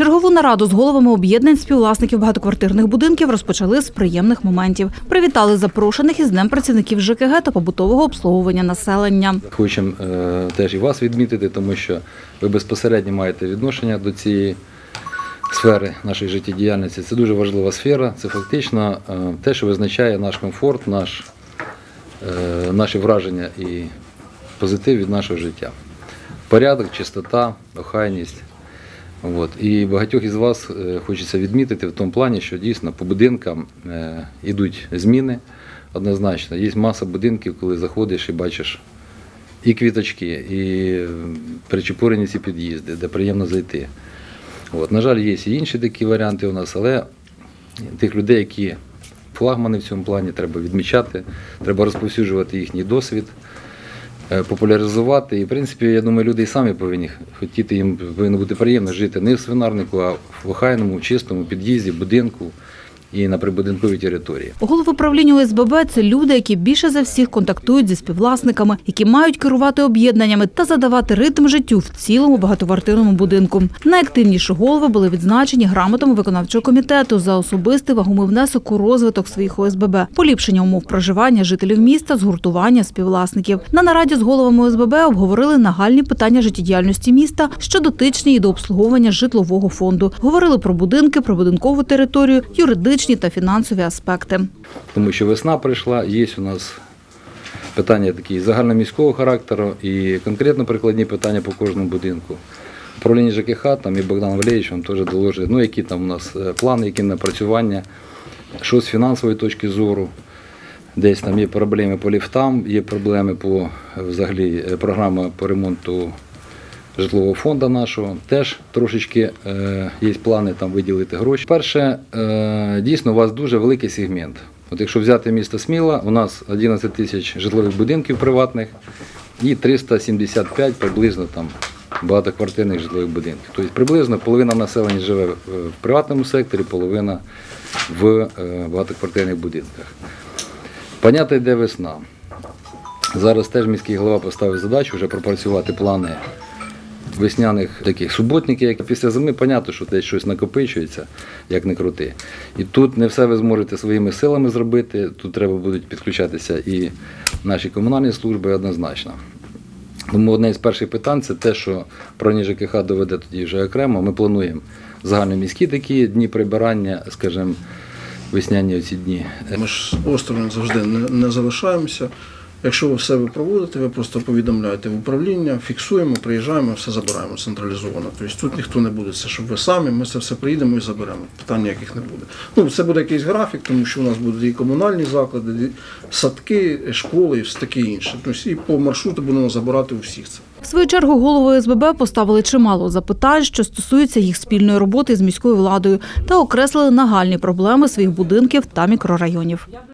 Чергову нараду з головами об'єднань співвласників багатоквартирних будинків розпочали з приємних моментів. Привітали запрошених із Днем працівників ЖКГ та побутового обслуговування населення. Хочемо теж і вас відмітити, тому що ви безпосередньо маєте відношення до цієї сфери нашої життєдіяльності. Це дуже важлива сфера, це фактично те, що визначає наш комфорт, наші враження і позитив від нашого життя. Порядок, чистота, охайність. І багатьох із вас хочеться відмітити в тому плані, що дійсно по будинкам йдуть зміни однозначно. Є маса будинків, коли заходиш і бачиш і квіточки, і причепурені ці під'їзди, де приємно зайти. На жаль, є і інші такі варіанти у нас, але тих людей, які флагмани в цьому плані, треба відмічати, треба розповсюджувати їхній досвід, популяризувати. І, в принципі, я думаю, люди і самі повинні хотіти, їм повинно бути приємно жити не в свинарнику, а в охайному, чистому під'їзді, будинку і на прибудинковій території. Голови правління ОСББ – це люди, які більше за всіх контактують зі співвласниками, які мають керувати об'єднаннями та задавати ритм життю в цілому багатоквартирному будинку. Найактивніші голови були відзначені грамотами виконавчого комітету за особистий вагомий внесок у розвиток своїх ОСББ, поліпшення умов проживання жителів міста, згуртування співвласників. На нараді з головами ОСББ обговорили нагальні питання життєдіяльності міста, що дотичні і до обслуговування житлового фонду. Говорили про будинки, про будинкову територію, юридичні та фінансові аспекти. Тому що весна прийшла, є у нас питання такі загальноміського характеру і конкретно прикладні питання по кожному будинку. Управління ЖКХ там і Богдан Валерійович вам теж доложить, які там у нас плани, які напрацювання, що з фінансової точки зору. Десь там є проблеми по ліфтам, є проблеми по взагалі програма по ремонту житлового фонду нашого. Теж трошечки є плани там виділити гроші. Перше, дійсно у вас дуже великий сегмент. Якщо взяти місто Сміла, у нас 11 тисяч житлових будинків приватних і 375 приблизно там багатоквартирних житлових будинків. Тобто приблизно половина населення живе в приватному секторі, половина в багатоквартирних будинках. Понятно, йде весна. Зараз теж міський голова поставив задачу вже пропрацювати плани весняних таких суботників, як після зими, зрозуміло, що десь щось накопичується, як не крути. І тут не все ви зможете своїми силами зробити, тут треба будуть підключатися і наші комунальні служби однозначно. Тому одне з перших питань – це те, що управління ЖКХ доведе тоді вже окремо. Ми плануємо загальноміські такі дні прибирання, скажімо, весняні оці дні. Ми ж осторонь завжди не залишаємося. Якщо ви все проводите, ви просто повідомляєте в управління, фіксуємо, приїжджаємо, все забираємо централізовано. Тобто тут ніхто не буде, це щоб ви самі, ми це все приїдемо і заберемо. Питань ніяких не буде. Це буде якийсь графік, тому що у нас будуть і комунальні заклади, і садки, школи і все таке інше. Тобто і по маршруту будемо забирати у всіх це. В свою чергу голови ОСББ поставили чимало запитань, що стосуються їх спільної роботи з міською владою, та окреслили нагальні проблеми своїх будинків та мікрорайонів.